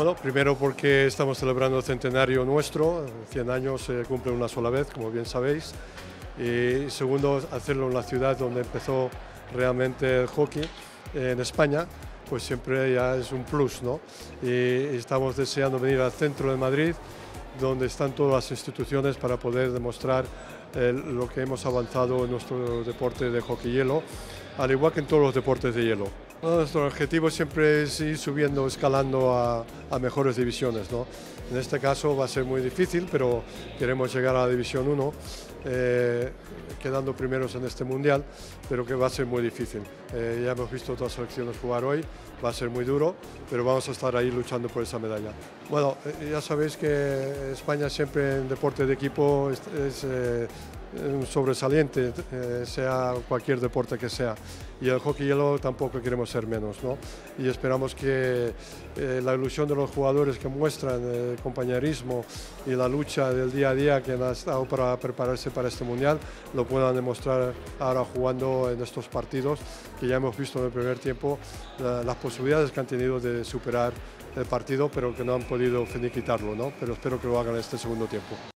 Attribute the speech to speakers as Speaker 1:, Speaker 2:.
Speaker 1: Bueno, primero porque estamos celebrando el centenario nuestro, 100 años se cumple una sola vez, como bien sabéis. Y segundo, hacerlo en la ciudad donde empezó realmente el hockey, en España, pues siempre ya es un plus, ¿no? Y estamos deseando venir al centro de Madrid, donde están todas las instituciones para poder demostrar lo que hemos avanzado en nuestro deporte de hockey hielo, al igual que en todos los deportes de hielo. Nuestro objetivo siempre es ir subiendo, escalando a mejores divisiones, ¿no? En este caso va a ser muy difícil, pero queremos llegar a la División 1, quedando primeros en este mundial, pero que va a ser muy difícil. Ya hemos visto otras selecciones jugar hoy, va a ser muy duro, pero vamos a estar ahí luchando por esa medalla. Bueno, ya sabéis que España siempre en deporte de equipo es un sobresaliente, sea cualquier deporte que sea, y el hockey hielo tampoco queremos ser menos, ¿no? Y esperamos que la ilusión de los jugadores que muestran el compañerismo y la lucha del día a día que han estado para prepararse para este mundial lo puedan demostrar ahora jugando en estos partidos, que ya hemos visto en el primer tiempo las posibilidades que han tenido de superar el partido, pero que no han podido finiquitarlo, ¿no? Pero espero que lo hagan en este segundo tiempo.